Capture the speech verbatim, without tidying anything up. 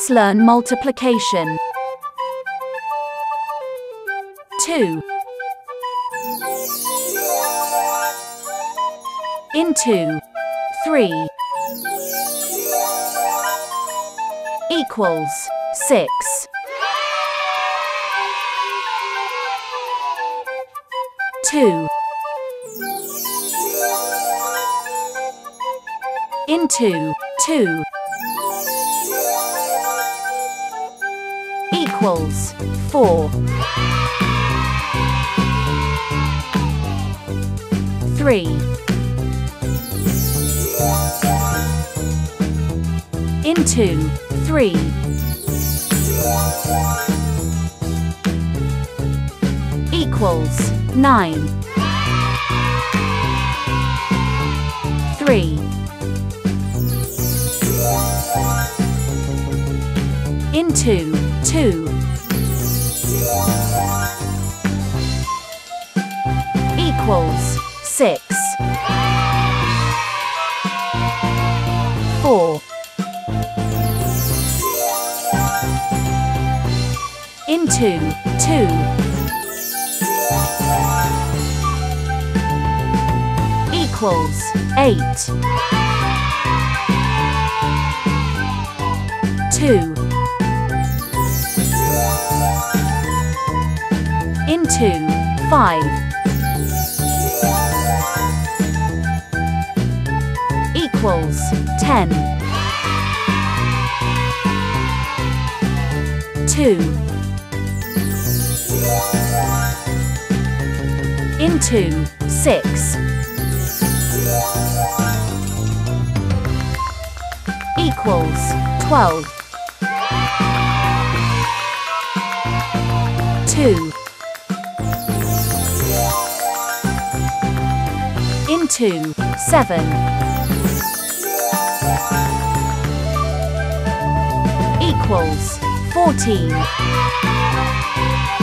Let's learn multiplication. two. Into three equals six. two into two equals four. three into three equals nine. three into two equals six. four into two equals eight. two into five equals ten. two into six equals twelve. two into seven equals fourteen.